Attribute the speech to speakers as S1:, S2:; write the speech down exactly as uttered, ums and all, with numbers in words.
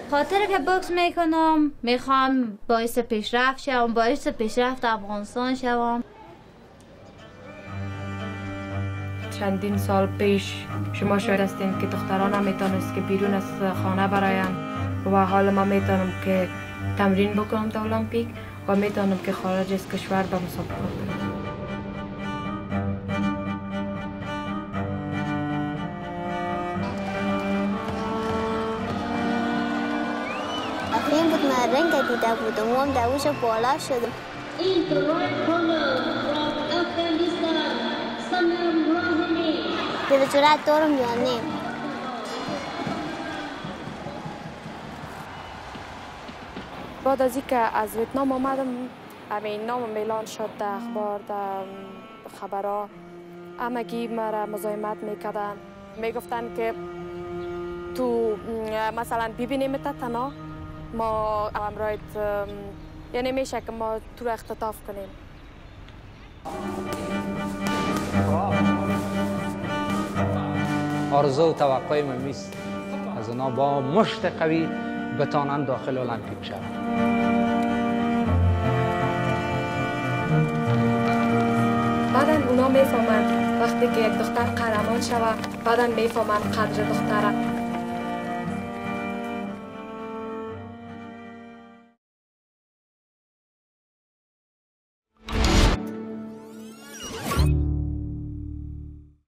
S1: خاطر که بوکس میکنم میخوام باعث پیشرفت شوم، باعث پیشرفت افغانستان شوم.
S2: چندین سال پیش شما شاید هستین که دختران هم میتونست که بیرون از خانه برایم و حال ما میتونم که تمرین بکنم تا المپیک و میتونم که خارج از کشور به مسابقه برم.
S3: این بود من رنگ دیده بودم و هم دوش بالا شدم. به جرأت دارم یا نه؟
S2: بعد از اینکه از ویتنام آمدم همین نام میلان شد در اخبار در خبرها، همگی مرا مزاحمت میکردن، میگفتن که تو مثلا ببینیمت تنها ما امرایت یعنی میشه که ما تو رو اختطاف کنیم.
S4: آرزو و توقع من میست از اونا با مشت قوی بتانن داخل المپیک شوند.
S2: بعدن اونا میفهمن وقتی که یک دختر قهرمان شود، بعدن میفهمن قدر دختره.